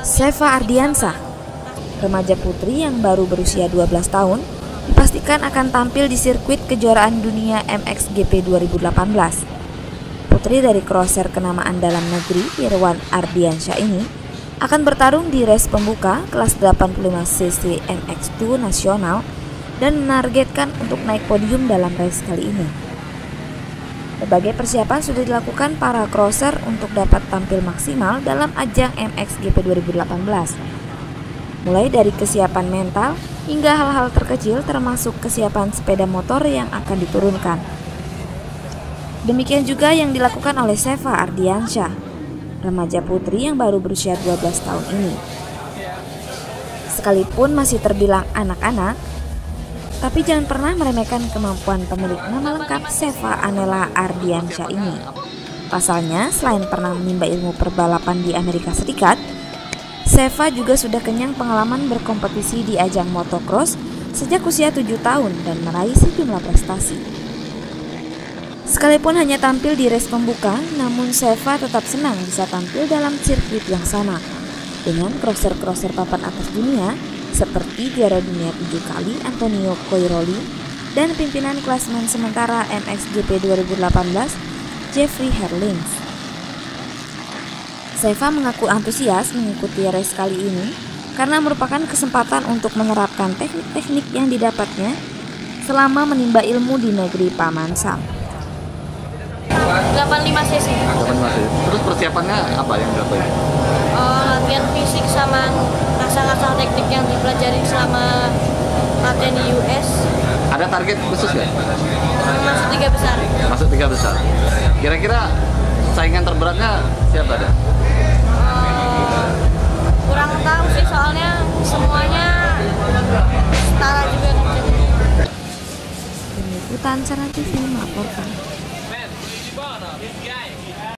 Seva Ardiansah, remaja putri yang baru berusia 12 tahun, dipastikan akan tampil di sirkuit kejuaraan dunia MXGP 2018. Putri dari crosser kenamaan dalam negeri, Irwan Ardiansyah ini, akan bertarung di race pembuka kelas 85cc MX2 nasional dan menargetkan untuk naik podium dalam race kali ini. Berbagai persiapan sudah dilakukan para crosser untuk dapat tampil maksimal dalam ajang MXGP 2018. Mulai dari kesiapan mental hingga hal-hal terkecil termasuk kesiapan sepeda motor yang akan diturunkan. Demikian juga yang dilakukan oleh Seva Ardiansyah, remaja putri yang baru berusia 12 tahun ini. Sekalipun masih terbilang anak-anak, tapi jangan pernah meremehkan kemampuan pemilik nama lengkap Seva Anela Ardiansyah ini. Pasalnya, selain pernah menimba ilmu perbalapan di Amerika Serikat, Seva juga sudah kenyang pengalaman berkompetisi di ajang motocross sejak usia 7 tahun dan meraih sejumlah prestasi. Sekalipun hanya tampil di race pembuka, namun Seva tetap senang bisa tampil dalam sirkuit yang sama dengan crosser-crosser papan atas dunia seperti juara dunia 7 kali Antonio Coiroli dan pimpinan klasemen sementara MXGP 2018 Jeffrey Herlings. Seva mengaku antusias mengikuti race kali ini karena merupakan kesempatan untuk menerapkan teknik-teknik yang didapatnya selama menimba ilmu di negeri Paman Sam. 85cc. Terus persiapannya apa yang dilakukan? Latihan fisik sama ngasah-ngasah teknik yang dipelajari selama latihan di US. Ada target khusus nggak? Masuk 3 besar. Masuk 3 besar. Kira-kira saingan terberatnya siapa ada? Kurang tahu sih, soalnya semuanya setara juga. Tim Liputan Seram TV melaporkan.